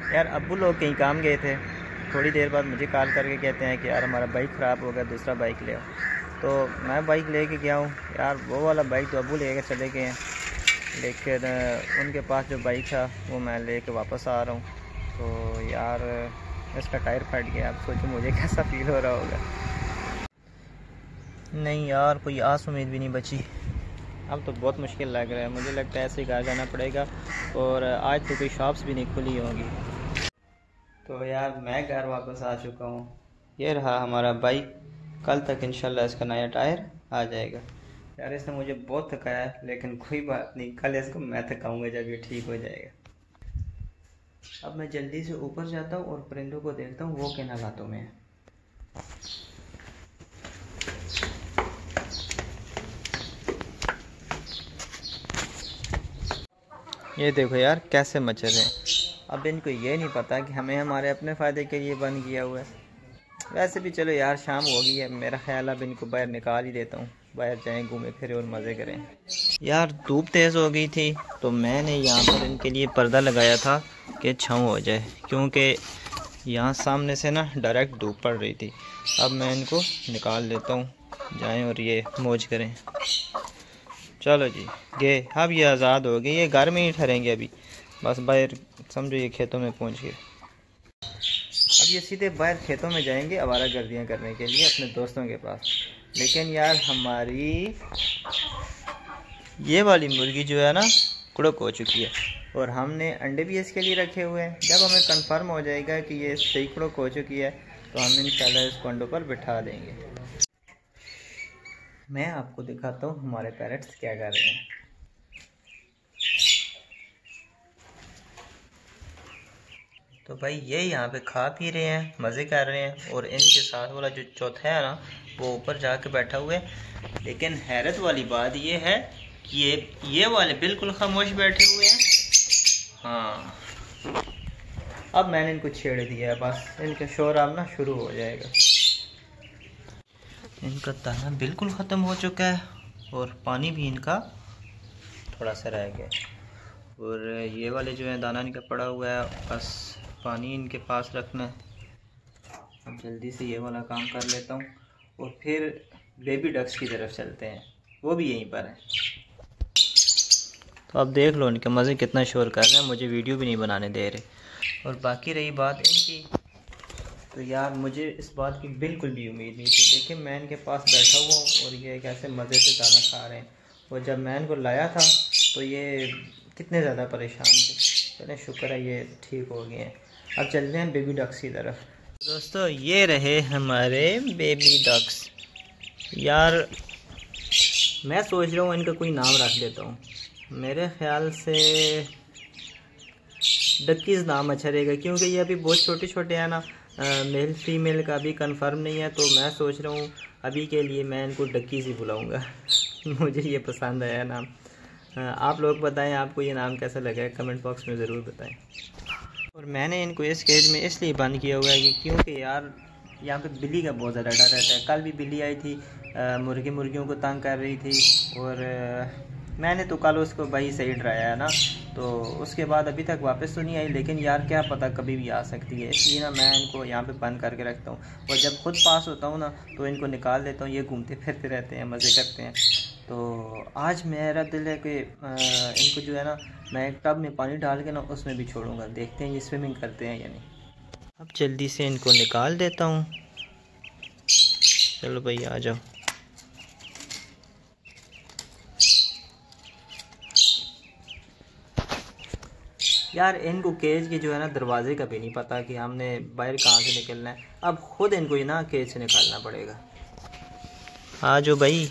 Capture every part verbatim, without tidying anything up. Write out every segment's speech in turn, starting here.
यार अब्बू लोग कहीं काम गए थे, थोड़ी देर बाद मुझे कॉल करके कहते हैं कि यार हमारा बाइक ख़राब हो गया, दूसरा बाइक ले आओ। तो मैं बाइक लेके गया हूँ यार, वो वाला बाइक तो अब्बू लेकर चले गए हैं, लेकिन उनके पास जो बाइक था वो मैं लेके वापस आ रहा हूँ। तो यार इसका टायर फट गया, अब सोचो मुझे कैसा फील हो रहा होगा। नहीं यार, कोई आस उम्मीद भी नहीं बची, अब तो बहुत मुश्किल लग रहा है। मुझे लगता है ऐसे ही घर जाना पड़ेगा, और आज तो कोई शॉप्स भी नहीं खुली होंगी। तो यार मैं घर वापस आ चुका हूँ, ये रहा हमारा बाइक। कल तक इंशाल्लाह इसका नया टायर आ जाएगा। यार इसने मुझे बहुत थकाया है, लेकिन कोई बात नहीं, कल इसको मैं थकाऊँगा जब ये ठीक हो जाएगा। अब मैं जल्दी से ऊपर जाता हूँ और परिंदों को देखता हूँ वो किन हालातों में है। ये देखो यार कैसे मच्छर हैं। अब इनको ये नहीं पता कि हमें हमारे अपने फ़ायदे के लिए बंद किया हुआ है। वैसे भी चलो यार शाम हो गई है, मेरा ख्याल अब इनको बाहर निकाल ही देता हूँ, बाहर जाएं घूमें फिरें और मज़े करें। यार धूप तेज़ हो गई थी तो मैंने यहाँ पर इनके लिए पर्दा लगाया था कि छाँव हो जाए, क्योंकि यहाँ सामने से ना डायरेक्ट धूप पड़ रही थी। अब मैं इनको निकाल देता हूँ, जाएँ और ये मौज करें। चलो जी गए, अब ये आज़ाद हो गए, ये घर में ही ठहरेंगे अभी, बस बाहर समझो ये खेतों में पहुँच गए। अब ये सीधे बाहर खेतों में जाएंगे आवारागर्दियाँ करने के लिए अपने दोस्तों के पास। लेकिन यार हमारी ये वाली मुर्गी जो है ना कुड़क हो चुकी है, और हमने अंडे भी इसके लिए रखे हुए हैं। जब हमें कंफर्म हो जाएगा कि ये सही कुड़क हो चुकी है तो हम इंशाल्लाह इसको अंडों पर बिठा देंगे। मैं आपको दिखाता हूँ हमारे पैरट्स क्या कर रहे हैं। तो भाई ये यहाँ पे खा पी रहे हैं, मज़े कर रहे हैं, और इनके साथ वाला जो चौथा है ना वो ऊपर जाके बैठा हुआ है। लेकिन हैरत वाली बात ये है कि ये ये वाले बिल्कुल खामोश बैठे हुए हैं। हाँ अब मैंने इनको छेड़ दिया है, बस इनका शोर अब ना शुरू हो जाएगा। इनका दाना बिल्कुल ख़त्म हो चुका है और पानी भी इनका थोड़ा सा रह गया, और ये वाले जो है दाना इनका पड़ा हुआ है, बस पानी इनके पास रखना है। अब जल्दी से ये वाला काम कर लेता हूँ और फिर बेबी डक्स की तरफ चलते हैं, वो भी यहीं पर है। तो अब देख लो इनके मज़े कितना शोर कर रहे हैं, मुझे वीडियो भी नहीं बनाने दे रहे। और बाकी रही बात इनकी, तो यार मुझे इस बात की बिल्कुल भी उम्मीद नहीं थी। देखिए मैं इनके पास बैठा हुआ हूँ और ये कैसे मज़े से दाना खा रहे हैं, और जब मैं इनको लाया था तो ये कितने ज़्यादा परेशान थे। चलें शुक्र है ये ठीक हो गए हैं। अब चलते हैं बेबी डक्स की तरफ। दोस्तों ये रहे हमारे बेबी डक्स। यार मैं सोच रहा हूँ इनका कोई नाम रख देता हूँ, मेरे ख्याल से डक्कीज़ नाम अच्छा रहेगा, क्योंकि ये अभी बहुत छोटे छोटे हैं ना, मेल फीमेल का भी कंफर्म नहीं है। तो मैं सोच रहा हूँ अभी के लिए मैं इनको डक्कीज़ ही बुलाऊँगा। मुझे ये पसंद आया नाम। आप लोग बताएं आपको ये नाम कैसा लगा है, कमेंट बॉक्स में ज़रूर बताएं। और मैंने इनको इस केज में इसलिए बंद किया हुआ है कि क्योंकि यार यहाँ पे बिल्ली का बहुत ज़्यादा डर रहता है। कल भी बिल्ली आई थी, मुर्गी मुर्गियों को तंग कर रही थी, और आ, मैंने तो कल उसको भाई सही डराया है ना, तो उसके बाद अभी तक वापस तो नहीं आई। लेकिन यार क्या पता कभी भी आ सकती है, इसलिए ना मैं इनको यहाँ पे बंद करके रखता हूँ, और जब खुद पास होता हूँ ना तो इनको निकाल देता हूँ। ये घूमते फिरते रहते हैं, मज़े करते हैं। तो आज मेरा दिल है कि इनको जो है ना मैं एक टब में पानी डाल के ना उसमें भी छोड़ूंगा, देखते हैं ये स्विमिंग करते हैं या नहीं। अब जल्दी से इनको निकाल देता हूँ। चलो भाई आ जाओ। यार इनको केज के जो है ना दरवाजे का भी नहीं पता कि हमने बाहर कहाँ से निकलना है। अब खुद इनको ही ना केज से निकालना पड़ेगा। आ जाओ भाई।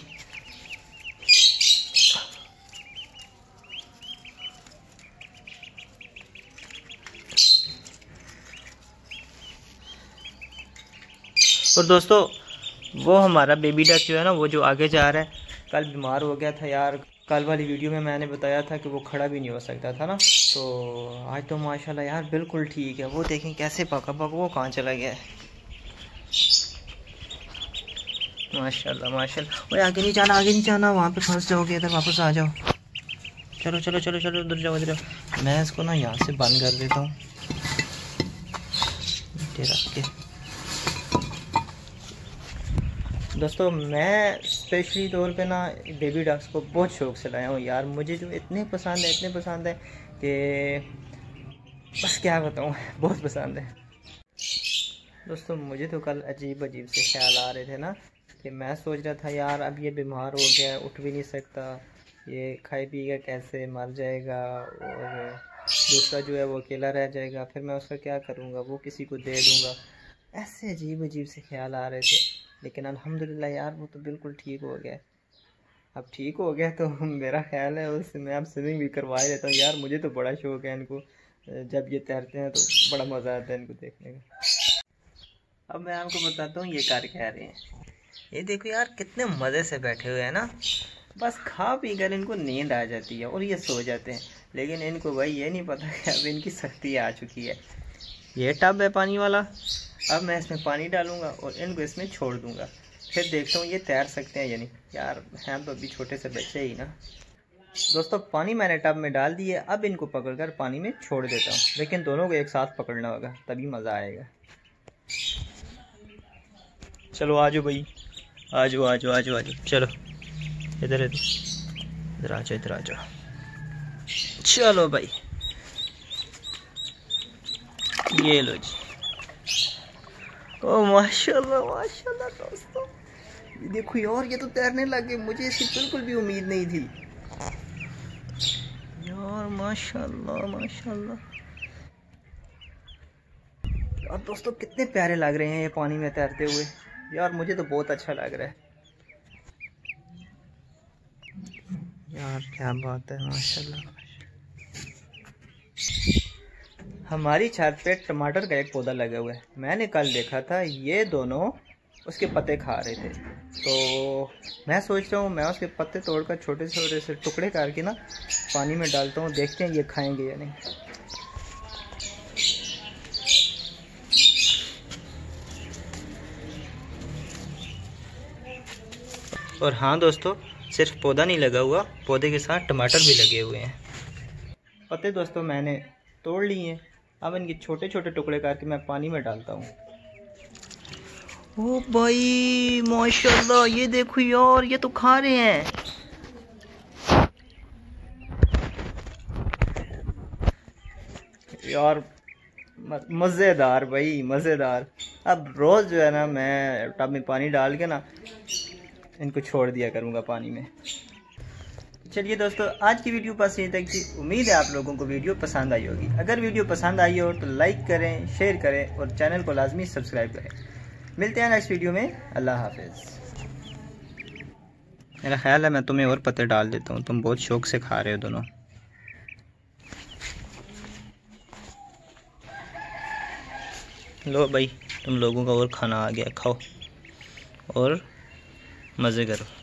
और दोस्तों वो हमारा बेबी डक जो है ना वो जो आगे जा रहा है, कल बीमार हो गया था यार। कल वाली वीडियो में मैंने बताया था कि वो खड़ा भी नहीं हो सकता था ना, तो आज तो माशाल्लाह यार बिल्कुल ठीक है। वो देखें कैसे पका पका वो कहाँ चला गया है। माशाल्लाह माशाल्लाह। ओए आगे नहीं जाना, आगे नहीं जाना, वहाँ पे फंस जाओगे, इधर वापस आ जाओ। चलो चलो चलो चलो उधर जाओ उधर जाओ। मैं इसको ना यहाँ से बंद कर देता हूँ। ये रख के। दोस्तों मैं स्पेशली तौर पे ना बेबी डक्स को बहुत शौक़ से लाया हूँ यार। मुझे जो इतने पसंद है इतने पसंद है कि बस क्या बताऊँ, बहुत पसंद है। दोस्तों मुझे तो कल अजीब अजीब से ख्याल आ रहे थे ना कि मैं सोच रहा था यार अब ये बीमार हो गया, उठ भी नहीं सकता, ये खाई पिएगा कैसे, मर जाएगा, और दूसरा जो है वो अकेला रह जाएगा, फिर मैं उसका क्या करूँगा, वो किसी को दे दूँगा। ऐसे अजीब अजीब से ख्याल आ रहे थे, लेकिन अल्हम्दुलिल्लाह यार वो तो बिल्कुल ठीक हो गया। अब ठीक हो गया तो मेरा ख्याल है उससे मैं अब स्विमिंग भी करवा ही देता हूँ यार। मुझे तो बड़ा शौक़ है इनको, जब ये तैरते हैं तो बड़ा मज़ा आता है इनको देखने का। अब मैं आपको बताता हूँ ये कर क्या रहे हैं। ये देखो यार कितने मज़े से बैठे हुए हैं ना, बस खा पी कर इनको नींद आ जाती है और ये सो जाते हैं। लेकिन इनको भाई ये नहीं पता कि अब इनकी सख्ती आ चुकी है। ये टब है पानी वाला, अब मैं इसमें पानी डालूंगा और इनको इसमें छोड़ दूंगा, फिर देखता हूँ ये तैर सकते हैं या नहीं। यार हैं तो अभी छोटे से बच्चे ही ना। दोस्तों पानी मैंने टब में डाल दिया, अब इनको पकड़कर पानी में छोड़ देता हूँ, लेकिन दोनों को एक साथ पकड़ना होगा तभी मज़ा आएगा। चलो आ जाओ भाई, आ जाओ आ जाओ आ जाओ आ जाओ, चलो इधर इधर इधर आ जाओ इधर आ जाओ। चलो भाई ये लो जी। ओ माशाल्लाह माशाल्लाह दोस्तों, ये देखो यार ये तो तैरने लगे, मुझे इसकी बिल्कुल भी उम्मीद नहीं थी यार। माशाल्लाह माशाल्लाह यार दोस्तों कितने प्यारे लग रहे हैं ये पानी में तैरते हुए यार, मुझे तो बहुत अच्छा लग रहा है यार, क्या बात है माशाल्लाह। हमारी छत पे टमाटर का एक पौधा लगा हुआ है, मैंने कल देखा था ये दोनों उसके पत्ते खा रहे थे, तो मैं सोच रहा हूँ मैं उसके पत्ते तोड़कर छोटे छोटे से टुकड़े करके ना पानी में डालता हूँ, देखते हैं ये खाएंगे या नहीं। और हाँ दोस्तों, सिर्फ पौधा नहीं लगा हुआ, पौधे के साथ टमाटर भी लगे हुए हैं। पत्ते दोस्तों मैंने तोड़ लिए हैं, अब इनके छोटे छोटे टुकड़े करके मैं पानी में डालता हूँ। ओ भाई माशाल्लाह, ये देखो यार ये तो खा रहे हैं यार, मज़ेदार भाई मज़ेदार। अब रोज़ जो है ना मैं टब में पानी डाल के ना इनको छोड़ दिया करूँगा पानी में। चलिए दोस्तों आज की वीडियो बस यहीं तक थी, उम्मीद है आप लोगों को वीडियो पसंद आई होगी। अगर वीडियो पसंद आई हो तो लाइक करें, शेयर करें और चैनल को लाजमी सब्सक्राइब करें। मिलते हैं नेक्स्ट वीडियो में, अल्लाह हाफिज़। मेरा ख्याल है मैं तुम्हें और पत्ते डाल देता हूँ, तुम बहुत शौक से खा रहे हो दोनों। लो भाई तुम लोगों का और खाना आ गया, खाओ और मज़े करो।